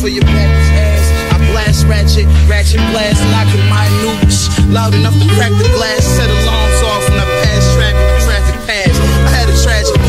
for your backwards ass. I blast ratchet blast, knocking my nukes loud enough to crack the glass. Set alarms off when I pass traffic pass. I had a tragic